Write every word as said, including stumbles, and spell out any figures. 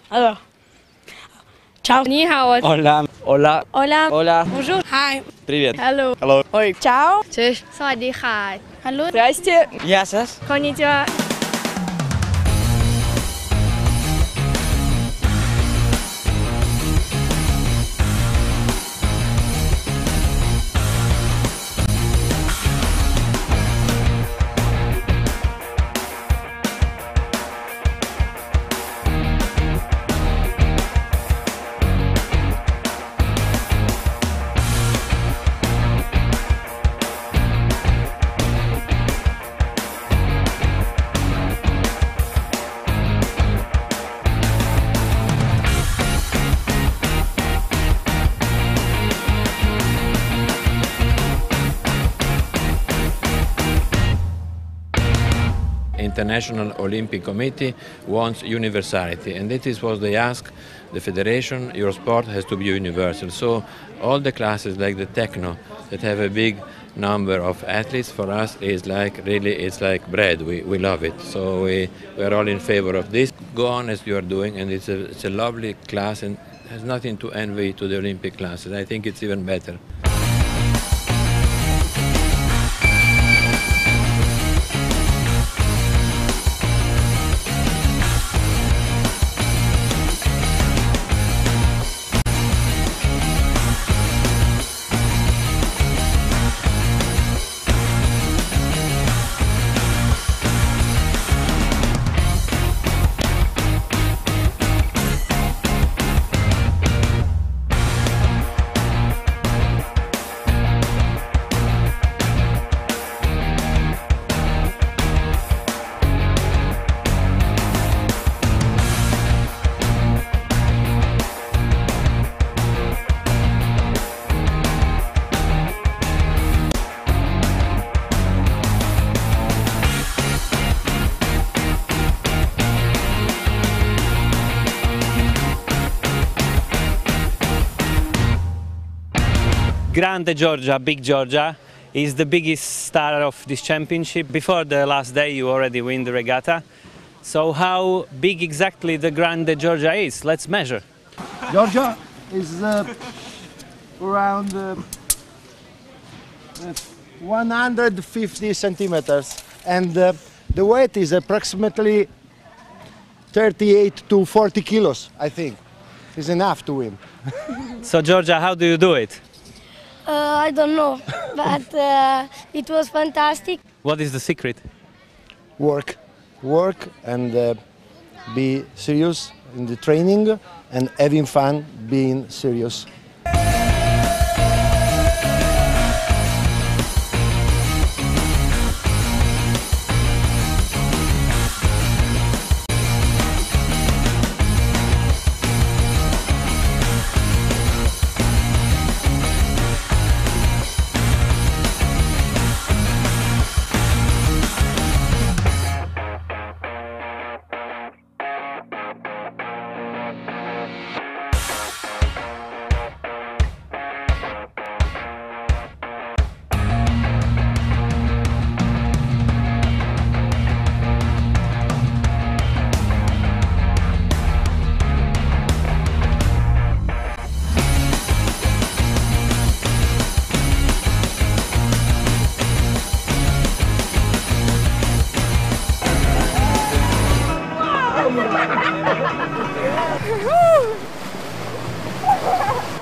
Alors, ciao. Ni hao. Hola. Hola. Hola. Hola. Bonjour. Hi. Привет. Hello. Hello. Oi. Ciao. สวัสดีค่ะ Hello. Здрасте. Ясас. Konnichiwa. International Olympic Committee wants universality, and that is what they ask the federation. Your sport has to be universal. So all the classes like the techno that have a big number of athletes, for us is like really it's like bread. We, we love it. So we, we are all in favor of this. Go on as you are doing, and it's a, it's a lovely class and has nothing to envy to the Olympic classes. I think it's even better. Grande Georgia, Big Georgia, is the biggest star of this championship. Before the last day you already win the regatta. So how big exactly the Grande Georgia is? Let's measure. Georgia is uh, around uh, uh, one hundred fifty centimeters, and uh, the weight is approximately thirty-eight to forty kilos, I think. Is enough to win. So Georgia, how do you do it? Uh, I don't know, but uh, it was fantastic. What is the secret? Work, work and uh, be serious in the training and having fun being serious. Woo!